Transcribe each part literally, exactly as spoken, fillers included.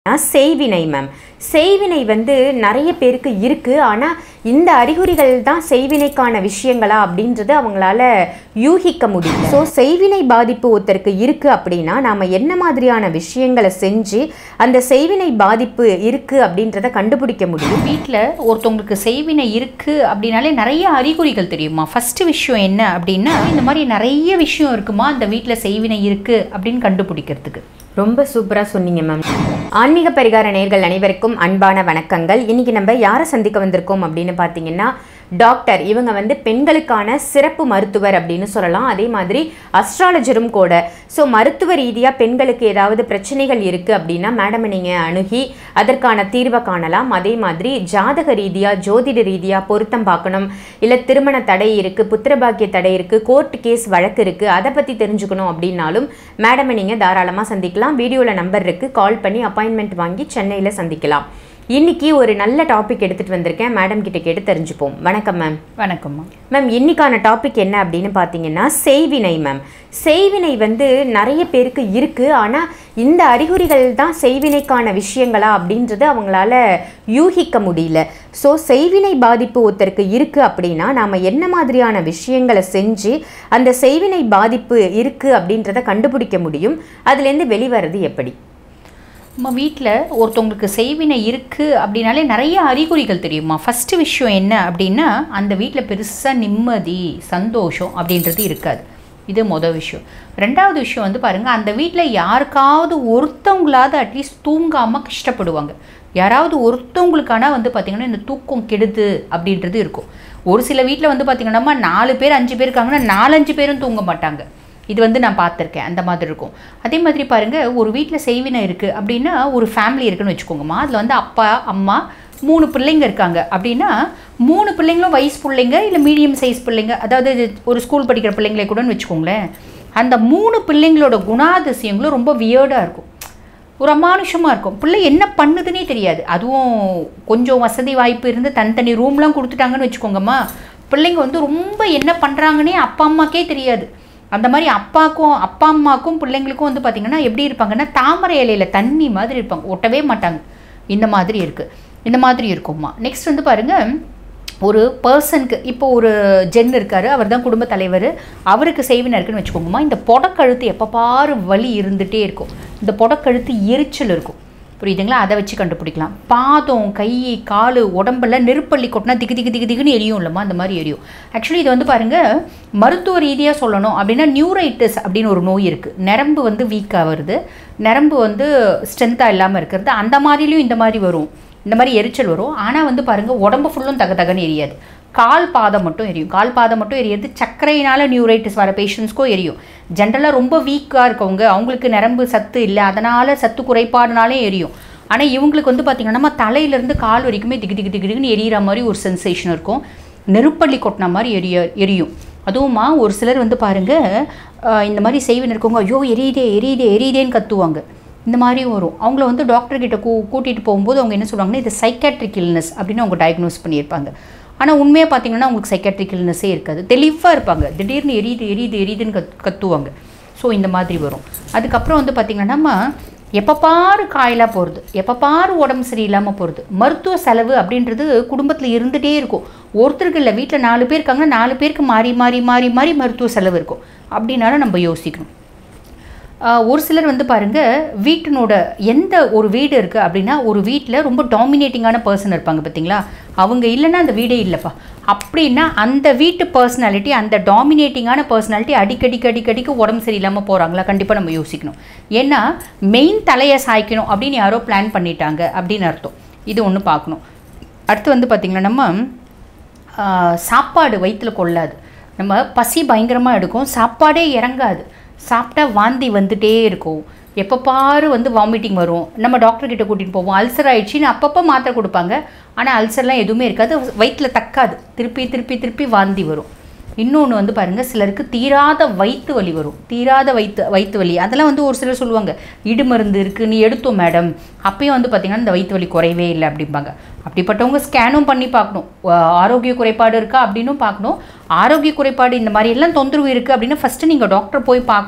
செய்வினை மேம். செய்வினை வந்து நிறைய பேருக்கு இருக்குது. ஆனால் இந்த அறிகுறிகள் தான் செய்வினைக்கான விஷயங்களா அப்படின்றது அவங்களால யூகிக்க முடியும். ஸோ செய்வினை பாதிப்பு ஒருத்தருக்கு இருக்குது அப்படின்னா நாம் என்ன மாதிரியான விஷயங்களை செஞ்சு அந்த செய்வினை பாதிப்பு இருக்குது அப்படின்றத கண்டுபிடிக்க முடியும். வீட்டில் ஒருத்தவங்களுக்கு செய்வினை இருக்குது அப்படின்னாலே நிறைய அறிகுறிகள் தெரியுமா. ஃபஸ்ட்டு விஷயம் என்ன அப்படின்னா, இந்த மாதிரி நிறைய விஷயம் இருக்குமா அந்த வீட்டில் செய்வினை இருக்குது அப்படின்னு கண்டுபிடிக்கிறதுக்கு. ரொம்ப சூப்பராக சொன்னீங்க மேம். ஆன்மீக பரிகார நேயர்கள் அனைவருக்கும் அன்பான வணக்கங்கள். இன்றைக்கி நம்ம யாரை சந்திக்க வந்திருக்கோம் அப்படின்னு பார்த்தீங்கன்னா, டாக்டர். இவங்க வந்து பெண்களுக்கான சிறப்பு மருத்துவர் அப்படின்னு சொல்லலாம். அதே மாதிரி அஸ்ட்ராலஜரும் கூட. ஸோ மருத்துவ ரீதியாக பெண்களுக்கு ஏதாவது பிரச்சனைகள் இருக்குது அப்படின்னா மேடமை நீங்கள் அணுகி அதற்கான தீர்வை காணலாம். அதே மாதிரி ஜாதக ரீதியாக ஜோதிட ரீதியாக பொருத்தம் பார்க்கணும், இல்லை திருமண தடை இருக்குது, புத்திரபாக்கிய தடை இருக்குது, கோர்ட் கேஸ் வழக்கு இருக்குது, அதை பற்றி தெரிஞ்சுக்கணும் அப்படின்னாலும் மேடமை நீங்கள் தாராளமாக சந்திக்கலாம். வீடியோவில் நம்பர் இருக்குது, கால் பண்ணி அப்பாயின்மெண்ட் வாங்கி சென்னையில் சந்திக்கலாம். இன்னைக்கு ஒரு நல்ல டாபிக் எடுத்துகிட்டு வந்திருக்கேன். மேடம் கிட்ட கேட்டு தெரிஞ்சுப்போம். வணக்கம் மேம். வணக்கம்மா மேம். இன்னைக்கான டாபிக் என்ன அப்படின்னு பார்த்தீங்கன்னா செய்வினை மேம். செய்வினை வந்து நிறைய பேருக்கு இருக்குது. ஆனால் இந்த அறிகுறிகள் தான் செய்வினைக்கான விஷயங்களா அப்படின்றது அவங்களால யூகிக்க முடியல. ஸோ செய்வினை பாதிப்பு ஒருத்தருக்கு இருக்குது அப்படின்னா நாம் என்ன மாதிரியான விஷயங்களை செஞ்சு அந்த செய்வினை பாதிப்பு இருக்குது அப்படின்றத கண்டுபிடிக்க முடியும், அதுலேருந்து வெளிவரது எப்படி? நம்ம வீட்டில் ஒருத்தவங்களுக்கு செய்வினை இருக்குது அப்படின்னாலே நிறைய அறிகுறிகள் தெரியுமா. ஃபஸ்ட்டு விஷயம் என்ன அப்படின்னா, அந்த வீட்டில் பெருசாக நிம்மதி சந்தோஷம் அப்படின்றது இருக்காது. இது மொதல் விஷயம். ரெண்டாவது விஷயம் வந்து பாருங்கள், அந்த வீட்டில் யாருக்காவது ஒருத்தவங்களாவது அட்லீஸ்ட் தூங்காமல் கஷ்டப்படுவாங்க. யாராவது ஒருத்தவங்களுக்கான வந்து பார்த்திங்கன்னா இந்த தூக்கம் கெடுது அப்படின்றது இருக்கும். ஒரு சில வீட்டில் வந்து பார்த்திங்கன்னா நாலு பேர் அஞ்சு பேர் இருக்காங்கன்னா நாலஞ்சு பேரும் தூங்க மாட்டாங்க. இது வந்து நான் பார்த்துருக்கேன். அந்த மாதிரி இருக்கும். அதே மாதிரி பாருங்கள், ஒரு வீட்டில் செய்வினை இருக்குது அப்படின்னா ஒரு ஃபேமிலி இருக்குன்னு வச்சுக்கோங்கம்மா. அதில் வந்து அப்பா அம்மா மூணு பிள்ளைங்க இருக்காங்க அப்படின்னா மூணு பிள்ளைங்களும் வயசு பிள்ளைங்க இல்லை மீடியம் சைஸ் பிள்ளைங்க, அதாவது ஒரு ஸ்கூல் படிக்கிற பிள்ளைங்களே கூடன்னு வச்சுக்கோங்களேன். அந்த மூணு பிள்ளைங்களோட குணாதிசயங்களும் ரொம்ப வியர்டாக இருக்கும், ஒரு அமானுஷமாக இருக்கும். பிள்ளை என்ன பண்ணுதுன்னே தெரியாது. அதுவும் கொஞ்சம் வசதி வாய்ப்பு இருந்து தனித்தனி ரூம்லாம் கொடுத்துட்டாங்கன்னு வச்சுக்கோங்கம்மா, பிள்ளைங்க வந்து ரொம்ப என்ன பண்ணுறாங்கன்னே அப்பா அம்மாக்கே தெரியாது. அந்த மாதிரி அப்பாக்கும் அப்பா அம்மாக்கும் பிள்ளைங்களுக்கும் வந்து பார்த்திங்கன்னா எப்படி இருப்பாங்கன்னா தாமரை இலையில் தண்ணி மாதிரி இருப்பாங்க, ஒட்டவே மாட்டாங்க. இந்த மாதிரி இருக்குது, இந்த மாதிரி இருக்கும்மா. நெக்ஸ்ட் வந்து பாருங்கள், ஒரு பர்சனுக்கு இப்போ ஒரு ஜென் இருக்கார், அவர் தான் குடும்ப தலைவர், அவருக்கு செய்வினை இருக்குன்னு வச்சுக்கோங்கம்மா. இந்த பொடக்கழுத்து எப்போ பாரு வலி இருந்துகிட்டே இருக்கும், இந்த பொடக்கழுத்து எரிச்சல் இருக்கும், புரியுதுங்களா? அதை வச்சு கண்டுபிடிக்கலாம். பாதம் கை கால் உடம்பெல்லாம் நெருப்பள்ளி கொட்டினா திகு திகு திகு திகுன்னு எரியும் இல்லைம்மா, அந்த மாதிரி எரியும். ஆக்சுவலி இது வந்து பாருங்கள், மருத்துவ ரீதியாக சொல்லணும் அப்படின்னா நியூரைட்டிஸ் அப்படின்னு ஒரு நோய் இருக்குது. நரம்பு வந்து வீக்காக வருது, நரம்பு வந்து ஸ்ட்ரென்த்தாக இல்லாமல் இருக்கிறது. அந்த மாதிரிலையும் இந்த மாதிரி வரும், இந்த மாதிரி எரிச்சல் வரும். ஆனால் வந்து பாருங்கள், உடம்பு ஃபுல்லும் தக தகன்னு எரியாது, கால் பாதம் மட்டும் எரியும். கால் பாதம் மட்டும் எரியாது. சர்க்கரையினால் நியூரைட்டிஸ் வர பேஷண்ட்ஸ்க்கும் எரியும். ஜென்ரலாக ரொம்ப வீக்காக இருக்கவங்க, அவங்களுக்கு நரம்பு சத்து இல்லை, அதனால் சத்து குறைபாடுனாலே எரியும். ஆனால் இவங்களுக்கு வந்து பார்த்திங்கன்னா நம்ம தலையிலேருந்து கால் வரைக்குமே திகு திகு திகுன்னு எரியிற மாதிரி ஒரு சென்சேஷன் இருக்கும், நெருப்பள்ளி கொட்டின மாதிரி எரிய எரியும். அதுவுமா ஒரு சிலர் வந்து பாருங்கள், இந்த மாதிரி செய்வினை இருக்கவங்க ஐயோ எரியுதே எரியுதே எரியுதேன்னு கத்துவாங்க. இந்த மாதிரி வரும். அவங்கள வந்து டாக்டர்கிட்ட கூ கூட்டிகிட்டு போகும்போது அவங்க என்ன சொல்லுவாங்கன்னா இது சைக்காட்ரிக் இல்னஸ் அப்படின்னு அவங்க டயக்னோஸ் பண்ணியிருப்பாங்க. ஆனால் உண்மையாக பார்த்தீங்கன்னா அவங்களுக்கு சைக்காட்ரிக் இல்னஸே இருக்காது, தெளிவாக இருப்பாங்க. திடீர்னு எரியுது எரியுது எரியுதுன்னு கத் கத்துவாங்க. ஸோ இந்த மாதிரி வரும். அதுக்கப்புறம் வந்து பார்த்திங்கன்னா நம்ம எப்போ பாரு காயலாக போகிறது, எப்போ பாரு உடம்பு சரியில்லாமல் போகிறது. மருத்துவ செலவு அப்படின்றது குடும்பத்தில் இருந்துகிட்டே இருக்கும். ஒருத்தருக்கு இல்லை, வீட்டில் நாலு பேர் இருக்காங்கன்னா நாலு பேருக்கு மாறி மாறி மாறி மாறி மருத்துவ செலவு இருக்கும். அப்படின்னாலும் நம்ம யோசிக்கணும். ஒரு சிலர் வந்து பாருங்கள், வீட்டினோட எந்த ஒரு வீடு இருக்குது அப்படின்னா ஒரு வீட்டில் ரொம்ப டாமினேட்டிங்கான பர்சன் இருப்பாங்க பார்த்தீங்களா, அவங்க இல்லைன்னா அந்த வீடே இல்லைப்பா அப்படின்னா அந்த வீட்டு பர்சனாலிட்டி, அந்த டாமினேட்டிங்கான பர்சனாலிட்டி அடிக்கடிக்கு அடிக்கடிக்கு உடம்பு சரியில்லாமல் போகிறாங்களா, கண்டிப்பாக நம்ம யோசிக்கணும். ஏன்னா மெயின் தலையை சாய்க்கணும் அப்படின்னு யாரோ பிளான் பண்ணிட்டாங்க அப்படின்னு அர்த்தம். இது ஒன்று பார்க்கணும். அடுத்து வந்து பார்த்திங்கன்னா நம்ம சாப்பாடு வயிற்றில் கொள்ளாது, நம்ம பசி பயங்கரமாக எடுக்கும், சாப்பாடே இறங்காது, சாப்பிட்டா வாந்தி வந்துட்டே இருக்கும், எப்போ பாரு வந்து வாமிட்டிங் வரும். நம்ம டாக்டர்கிட்ட கூட்டிகிட்டு போவோம், அல்சர் ஆகிடுச்சின்னு அப்பப்போ மாத்திரை கொடுப்பாங்க. ஆனால் அல்சர்லாம் எதுவுமே இருக்காது, வயிற்றில் தக்காது, திருப்பி திருப்பி திருப்பி வாந்தி வரும். இன்னொன்று வந்து பாருங்கள், சிலருக்கு தீராத வயிற்று வலி வரும், தீராத வயிற்று வயிற்று வலி. அதெல்லாம் வந்து ஒரு சிலர் சொல்லுவாங்க இடு மருந்து இருக்குது நீ எடுத்தோம் மேடம், அப்பயும் வந்து பார்த்திங்கன்னா இந்த வயிற்று வலி குறையவே இல்லை அப்படிம்பாங்க. அப்படிப்பட்டவங்க ஸ்கேனும் பண்ணி பார்க்கணும், ஆரோக்கிய குறைபாடு இருக்கா அப்படின்னும் பார்க்கணும். ஆரோக்கிய குறைபாடு இந்த மாதிரி எல்லாம் தொந்தரவு இருக்குது அப்படின்னா ஃபஸ்ட்டு நீங்கள் டாக்டர் போய் பார்க்கணும்.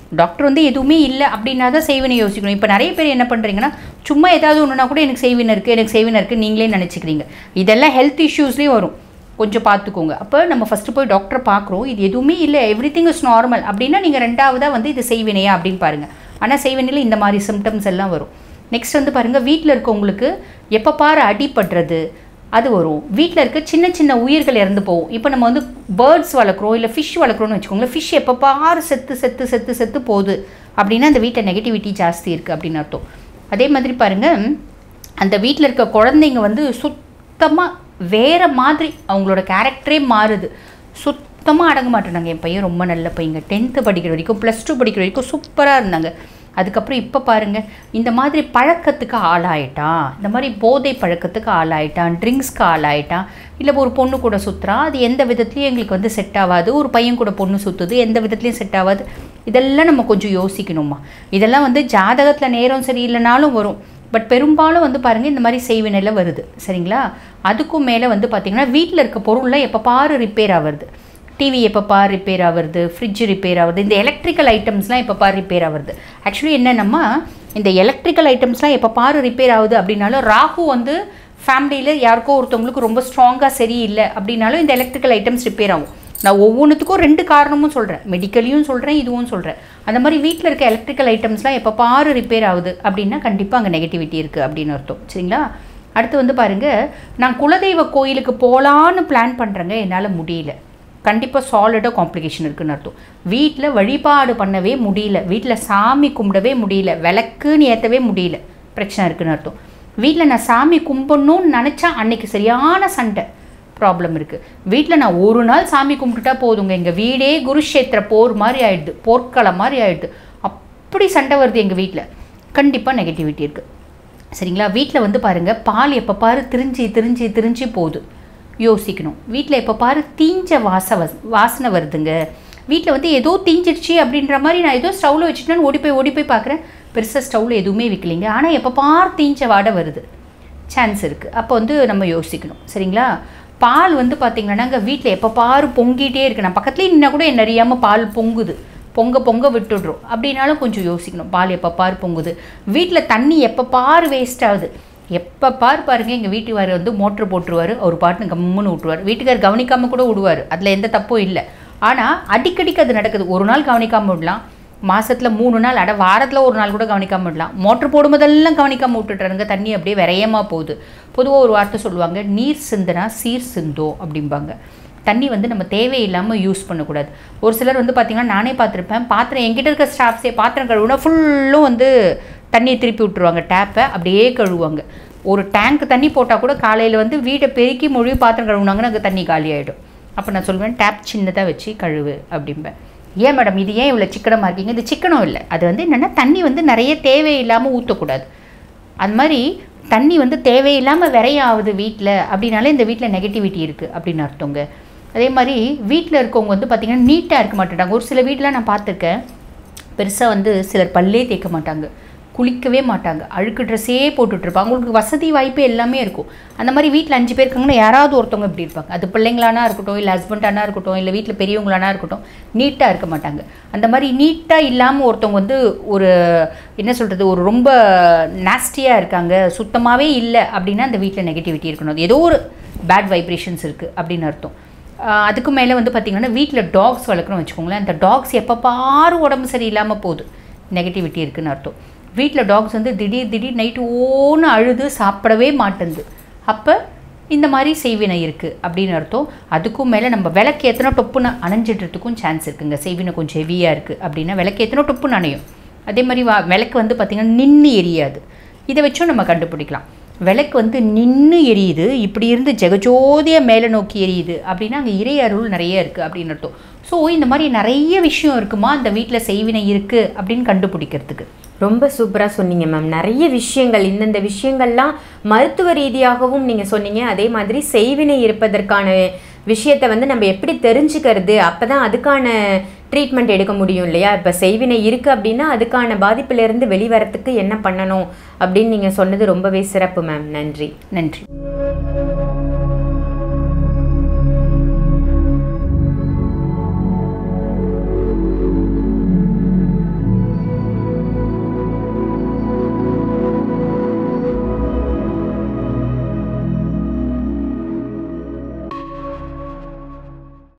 டாக்டர் வந்து எதுவுமே இல்லை அப்படின்னா தான் செய்வினை யோசிக்கணும். இப்போ நிறைய பேர் என்ன பண்ணுறீங்கன்னா சும்மா ஏதாவது ஒன்றுனா கூட எனக்கு செய்வினை இருக்குது எனக்கு செய்வினை இருக்குது நீங்களே நினச்சிக்கிறீங்க. இதெல்லாம் ஹெல்த் இஷ்யூஸ்லேயும் வரும், கொஞ்சம் பார்த்துக்கோங்க. அப்போ நம்ம ஃபஸ்ட்டு போய் டாக்டரை பார்க்குறோம், இது எதுவுமே இல்லை எவ்ரி திங் இஸ் நார்மல் அப்படின்னா நீங்கள் ரெண்டாவதாக வந்து இது செய்வினையா அப்படின்னு பாருங்கள். ஆனால் செய்வினையில் இந்த மாதிரி சிம்டம்ஸ் எல்லாம் வரும். நெக்ஸ்ட் வந்து பாருங்கள், வீட்டில் இருக்கவங்களுக்கு எப்போ பாரு அடிபடுறது அது வரும். வீட்டில் இருக்க சின்ன சின்ன உயிர்கள் இறந்து போகும். இப்போ நம்ம வந்து பேர்ட்ஸ் வளர்க்குறோம் இல்லை ஃபிஷ் வளர்க்குறோன்னு வச்சுக்கோங்களேன். ஃபிஷ் எப்போ பாரு செத்து செத்து செத்து செத்து போகுது அப்படின்னா அந்த வீட்டில் நெகட்டிவிட்டி ஜாஸ்தி இருக்குது அப்படின்னு அர்த்தம். அதே மாதிரி பாருங்கள், அந்த வீட்டில் இருக்க குழந்தைங்க வந்து சுத்தமாக வேறு மாதிரி அவங்களோட கேரக்டரே மாறுது. சுத்தமாக அடங்க மாட்டேனாங்க. என் பையன் ரொம்ப நல்ல பையங்க, டென்த்து படிக்கிற வரைக்கும் ப்ளஸ் டூ படிக்கிற வரைக்கும் சூப்பராக இருந்தாங்க. அதுக்கப்புறம் இப்போ பாருங்கள் இந்த மாதிரி பழக்கத்துக்கு ஆளாயிட்டான், இந்த மாதிரி போதை பழக்கத்துக்கு ஆளாயிட்டான், ட்ரிங்க்ஸ்க்கு ஆளாயிட்டான், இல்லை ஒரு பொண்ணு கூட சுற்றுறான், அது எந்த விதத்துலையும் எங்களுக்கு வந்து செட் ஆகாது. ஒரு பையன் கூட பொண்ணு சுற்றுது, எந்த விதத்துலையும் செட் ஆகாது. இதெல்லாம் நம்ம கொஞ்சம் யோசிக்கணுமா. இதெல்லாம் வந்து ஜாதகத்தில் நேரம் சரியில்லைனாலும் வரும். பட் பெரும்பாலும் வந்து பாருங்கள் இந்த மாதிரி செய்வினையில் வருது. சரிங்களா? அதுக்கும் மேலே வந்து பார்த்திங்கன்னா வீட்டில் இருக்க பொருளில் எப்போ பாரு ரிப்பேர் ஆகுறது. டிவி எப்போ பார் ரிப்பேர் ஆகுறது, ஃப்ரிட்ஜ் ரிப்பேர் ஆகுது, இந்த எலக்ட்ரிக்கல் ஐட்டம்ஸ்லாம் எப்போ பார் ரிப்பேர் ஆகுது. ஆக்சுவலி என்னென்னம்மா, இந்த எலக்ட்ரிக்கல் ஐட்டம்ஸ்லாம் எப்போ பார் ரிப்பேர் ஆகுது அப்படின்னாலும் ராகு வந்து ஃபேமிலியில் யாருக்கோ ஒருத்தவங்களுக்கு ரொம்ப ஸ்ட்ராங்காக சரியில்லை அப்படின்னாலும் இந்த எலக்ட்ரிக்கல் ஐட்டம்ஸ் ரிப்பேர் ஆகும். நான் ஒவ்வொன்றுத்துக்கும் ரெண்டு காரணமும் சொல்கிறேன், மெடிக்கலையும் சொல்கிறேன் இதுவும் சொல்கிறேன். அந்த மாதிரி வீட்டில் இருக்க எலக்ட்ரிக்கல் ஐட்டம்ஸ்லாம் எப்போ பாரு ரிப்பேர் ஆகுது அப்படின்னா கண்டிப்பாக அங்கே நெகட்டிவிட்டி இருக்குது அப்படின்னு அர்த்தம். சரிங்களா? அடுத்து வந்து பாருங்கள், நான் குலதெய்வ கோயிலுக்கு போகலான்னு பிளான் பண்ணுறேங்க, என்னால் முடியல. கண்டிப்பாக சாலிடாக காம்ப்ளிகேஷன் இருக்குதுன்னு அர்த்தம். வீட்டில் வழிபாடு பண்ணவே முடியல, வீட்டில் சாமி கும்பிடவே முடியல, விளக்குன்னு ஏற்றவே முடியல, பிரச்சனை இருக்குதுன்னு அர்த்தம். வீட்டில் நான் சாமி கும்பிடணும்னு நினச்சா அன்னைக்கு சரியான சண்டை ப்ராப்ளம் இருக்குது. வீட்டில் நான் ஒரு நாள் சாமி கும்பிட்டுட்டா போதுங்க, எங்கள் வீடே குருஷேத்திர போர் மாதிரி ஆகிடுது, போர்க்களம் மாதிரி ஆகிடுது. அப்படி சண்டை வருது எங்கள் வீட்டில். கண்டிப்பாக நெகட்டிவிட்டி இருக்குது. சரிங்களா? வீட்டில் வந்து பாருங்கள், பால் எப்போ பாரு திரிஞ்சு திரிஞ்சு திரிஞ்சு போகுது, யோசிக்கணும். வீட்டில் எப்போ பாரு தீஞ்ச வாச வாசனை வருதுங்க. வீட்டில் வந்து ஏதோ தீஞ்சிடுச்சு அப்படின்ற மாதிரி நான் ஏதோ ஸ்டவ்வில் வச்சுட்டேன்னு ஓடி போய் ஓடி போய் பார்க்குறேன், பெருசாக ஸ்டவ்வில் எதுவுமே வைக்கலைங்க, ஆனால் எப்போ பார் தீஞ்ச வாடை வருது, சான்ஸ் இருக்குது. அப்போ வந்து நம்ம யோசிக்கணும். சரிங்களா? பால் வந்து பார்த்திங்கன்னா நாங்கள் வீட்டில் எப்போ பாரு பொங்கிட்டே இருக்கு, நான் பக்கத்துலேயே நின்னா கூட என்ன அறியாமல் பால் பொங்குது, பொங்க பொங்க விட்டுடுறோம் அப்படின்னாலும் கொஞ்சம் யோசிக்கணும். பால் எப்போ பார் பொங்குது. வீட்டில் தண்ணி எப்போ பார் வேஸ்ட் ஆகுது. எப்போ பார் பாருங்கள், எங்கள் வீட்டுக்கார் வந்து மோட்ரு போட்டுருவார், அவர் பாட்டுன்னு கம்முன்னு விட்டுருவார். வீட்டுக்கார் கவனிக்காமல் கூட விடுவார், அதில் எந்த தப்பும் இல்லை. ஆனால் அடிக்கடிக்கு அது நடக்குது. ஒரு நாள் கவனிக்காமல் விடலாம், மாதத்தில் மூணு நாள், அட வாரத்தில் ஒரு நாள் கூட கவனிக்காமல் விடலாம். மோட்ரு போடும்போதெல்லாம் கவனிக்காமல் விட்டுட்டுறாங்க, தண்ணி அப்படியே விரையமாக போகுது. பொதுவாக ஒரு வார்த்தை சொல்லுவாங்க, நீர் சிந்துனா சீர் சிந்தோ அப்படிம்பாங்க. தண்ணி வந்து நம்ம தேவையில்லாமல் யூஸ் பண்ணக்கூடாது. ஒரு சிலர் வந்து பார்த்திங்கன்னா நானே பார்த்துருப்பேன், பாத்திரம் என்கிட்ட இருக்க ஸ்டாஃப்ஸே பாத்திரம் கழுவுனா ஃபுல்லும் வந்து தண்ணியை திருப்பி விட்டுருவாங்க, டேப்பை அப்படியே கழுவுவாங்க. ஒரு டேங்க் தண்ணி போட்டால் கூட காலையில் வந்து வீட்டை பெருக்கி மொழி பாத்திரம் கழுவுனாங்கன்னா அங்கே தண்ணி காலி ஆகிடும். அப்போ நான் சொல்வேன், டேப் சின்னதாக வச்சு கழுவு அப்படிம்பேன். ஏன் மேடம் இது ஏன் இவ்வளோ சிக்கனமாக இருக்கீங்க? இது சிக்கனம் இல்லை, அது வந்து என்னென்னா தண்ணி வந்து நிறைய தேவையில்லாமல் ஊற்றக்கூடாது. அது மாதிரி தண்ணி வந்து தேவையில்லாமல் விரையாகுது வீட்டில் அப்படின்னாலே இந்த வீட்டில் நெகட்டிவிட்டி இருக்குது அப்படின்னு அர்த்தங்க. அதே மாதிரி வீட்டில் இருக்கவங்க வந்து பார்த்திங்கன்னா நீட்டாக இருக்க மாட்டாங்க. ஒரு சில வீட்டில் நான் பார்த்துருக்கேன், பெருசாக வந்து சிலர் பல்லே தேய்க்க மாட்டாங்க, குளிக்கவே மாட்டாங்க, அழுக்கு ட்ரெஸ்ஸே போட்டுட்ருப்பாங்க. அவங்களுக்கு வசதி வாய்ப்பு எல்லாமே இருக்கும். அந்த மாதிரி வீட்டில் அஞ்சு பேர் இருக்காங்கன்னா யாராவது ஒருத்தவங்க இப்படி இருப்பாங்க. அது பிள்ளைங்களானா இருக்கட்டும், இல்லை ஹஸ்பண்டானா இருக்கட்டும், இல்லை வீட்டில் பெரியவங்களானா இருக்கட்டும், நீட்டாக இருக்க மாட்டாங்க. அந்த மாதிரி நீட்டாக இல்லாமல் ஒருத்தவங்க வந்து ஒரு என்ன சொல்கிறது, ஒரு ரொம்ப நாஸ்டியாக இருக்காங்க, சுத்தமாகவே இல்லை அப்படின்னா அந்த வீட்டில் நெகட்டிவிட்டி இருக்கணும். அது ஏதோ ஒரு பேட் வைப்ரேஷன்ஸ் இருக்குது அப்படின்னு அர்த்தம். அதுக்கு மேலே வந்து பார்த்திங்கன்னா வீட்டில் டாக்ஸ் வளர்க்குறோம் வச்சுக்கோங்களேன், அந்த டாக்ஸ் எப்போ பாரு உடம்பு சரியில்லாமல் போகுது, நெகட்டிவிட்டி இருக்குதுன்னு அர்த்தம். வீட்டில் டாக்ஸ் வந்து திடீர் திடீர் நைட்டு ஓன்னு அழுது சாப்பிடவே மாட்டேங்குது, அப்போ இந்த மாதிரி செய்வினை இருக்குது அப்படின்னு அர்த்தம். அதுக்கும் மேலே நம்ம விளக்கு ஏற்றினா டொப்புன்னு அணைஞ்சிடுறதுக்கும் சான்ஸ் இருக்குங்க. செய்வினை கொஞ்சம் ஹெவியாக இருக்குது அப்படின்னா விளக்கு ஏற்றினா டொப்புன்னு அணையும். அதே மாதிரி வா விளக்கு வந்து பார்த்திங்கன்னா நின்று எரியாது. இதை வச்சும் நம்ம கண்டுபிடிக்கலாம். விளக்கு வந்து நின்று எரியுது, இப்படி இருந்து ஜெகஜோதியாக மேலே நோக்கி எரியுது அப்படின்னா அங்கே இறை அருள் நிறைய இருக்குது அப்படின்னு அர்த்தம். ஸோ இந்த மாதிரி நிறைய விஷயம் இருக்குமா அந்த வீட்டில் செய்வினை இருக்குது அப்படின்னு கண்டுபிடிக்கிறதுக்கு. ரொம்ப சூப்பராக சொன்னீங்க மேம். நிறைய விஷயங்கள், இந்தந்த விஷயங்கள்லாம் மருத்துவ ரீதியாகவும் நீங்கள் சொன்னீங்க. அதே மாதிரி செய்வினை இருப்பதற்கான விஷயத்தை வந்து நம்ம எப்படி தெரிஞ்சுக்கிறது, அப்போ தான் அதுக்கான ட்ரீட்மெண்ட் எடுக்க முடியும் இல்லையா? இப்போ செய்வினை இருக்குது அப்படின்னா அதுக்கான பாதிப்பிலிருந்து வெளிவரத்துக்கு என்ன பண்ணணும் அப்படின்னு நீங்கள் சொன்னது ரொம்பவே சிறப்பு மேம். நன்றி. நன்றி.